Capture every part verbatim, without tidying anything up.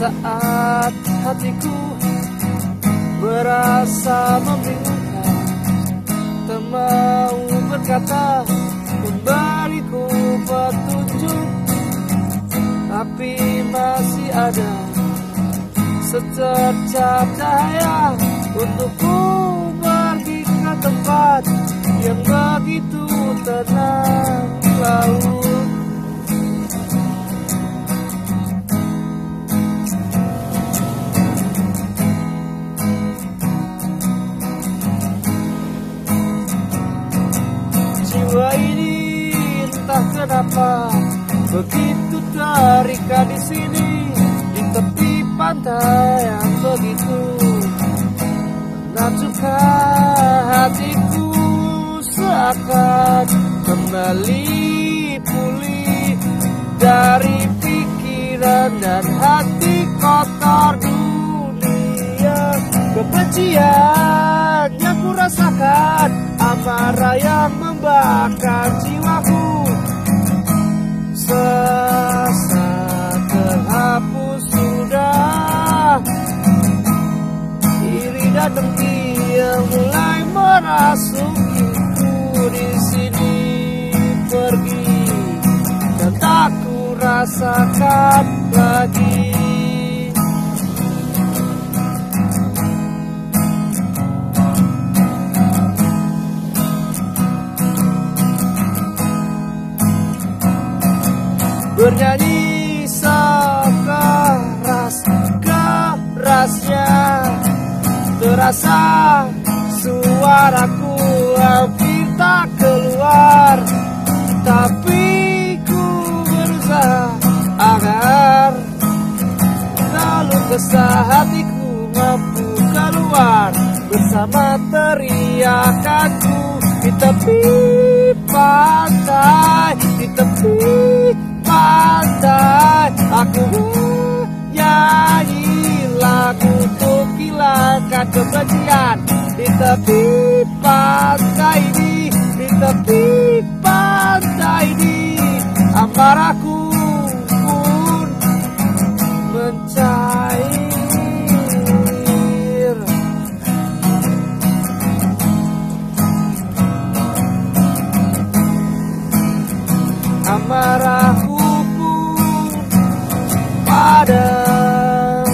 saat hatiku merasa membingungkan, tak mau berkata, memberiku petunjuk, tapi masih ada secercap cahaya untukku pergi ke tempat yang begitu tenang, laut. Jiwa ini entah kenapa begitu terikat di sini, di tepi pantai yang begitu menakjubkan hatiku, seakan kembali pulih dari pikiran dan hati kotor dunia. Kebencian yang kurasakan, amarah yang membakar jiwaku, sesak terhapus sudah, iri dan dengki yang mulai merasukiku di sini pergi, dan tak kurasakan lagi. Bernyanyi sekeras-kerasnya, terasa suaraku hampir tak keluar, tapi ku berusaha agar keluh kesah hatiku mampu keluar bersama teriakanku di tepi pantai, di tepi pantai. Aku nyanyi lagu untuk hilangkan kebencian di tepi pantai ini, di tepi pantai ini. Amarahku pun mencair. Amarahku padam.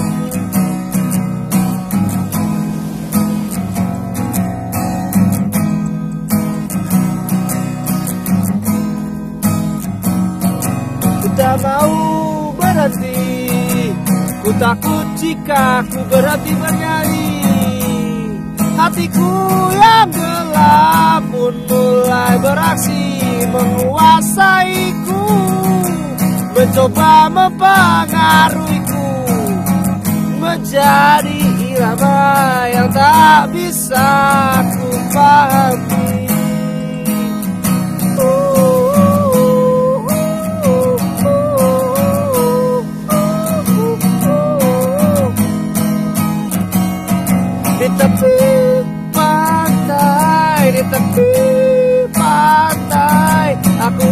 Ku tak mau berhenti, ku takut jika ku berhenti bernyanyi. Hatiku yang gelap pun mulai beraksi menguasaiku, mencoba mempengaruhiku menjadi irama yang tak bisa ku pahami. Oh, oh, oh, oh, oh, oh. Di tepi pantai, di tepi pantai, aku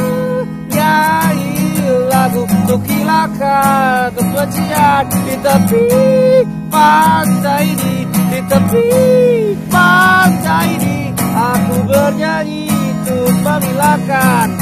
untuk hilangkan kebencian di tepi pantai ini, di tepi pantai ini. Aku bernyanyi untuk menghilangkan